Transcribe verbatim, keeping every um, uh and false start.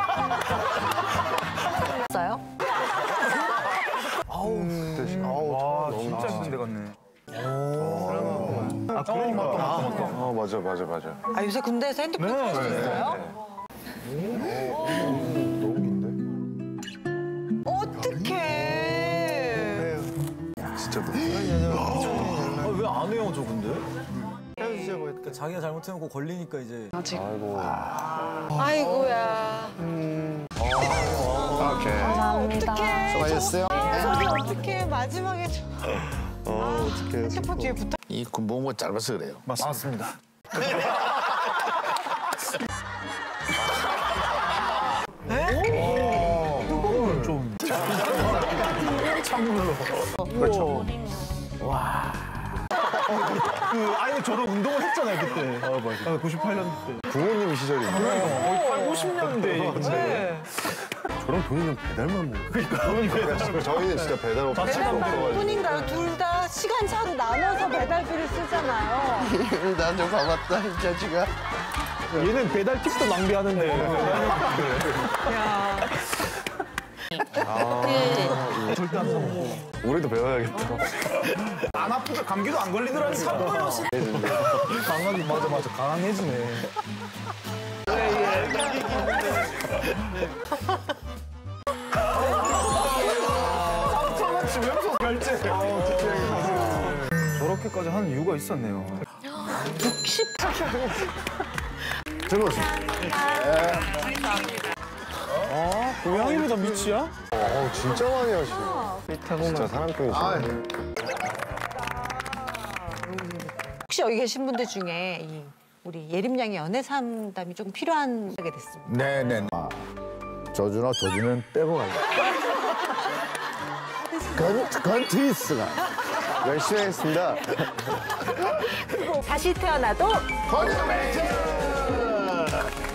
어요? 아우, 아우, 와, 진짜 힘든 데 갔네. 아, 그런 맛도 맞다, 맞다. 어, 맞아, 맞아, 맞아. 아, 요새 군대에서 핸드폰 쓸 수 있어요? 너무 긴데? 어떡해. 진짜 너무. 왜 안 해요, 저 근데? 헤어지자고 했대. 자기가 잘못해놓고 걸리니까 이제. 아이고. 아이고야. 오케이. 어떡해. 수고하셨어요. 저기 어떡해. 마지막에 저... 어, 어떡해. 핸드폰 뒤에 붙어. 이 군복무가 짧아서 그래요. 맞습니다. 네? 좀. 찬물로. 그렇죠. 와. 그 아니 저도 운동을 했잖아요 그때. 아, 맞아. 구십팔 년 때. 부모님 시절이. 거의 팔, 오십 년대. 네. 저런 본인은 배달만 먹어. 그러니까. 저희는 진짜 배달 없이. 배달 뿐인가요? 둘 다 시간차로 나눠서 배달비를 쓰잖아요. 나좀 봐봤다, 이 자식아. 얘는 배달 팁도 낭비하는데. 야. 아, 절대 안 사먹고. 우리도 배워야겠다. 안 아프다, 감기도 안 걸리더라. 삼분씩. 강하게, 맞아, 맞아. 강해지네. 지면서 결제. 저렇게까지 하는 이유가 있었네요. 육십 즐거웠습니다. 아, 고양이보다 미치야? 어, 진짜 많이 하시네. 진짜 사람통이시네. 혹시 여기 계신 분들 중에 이 우리 예림 양의 연애 상담이 조금 필요한 게 됐습니다. 네네. 아, 저주나 도주는 빼고 갈래. 건, 건트리스가. 열심히 하겠습니다. 다시 태어나도 건트리스!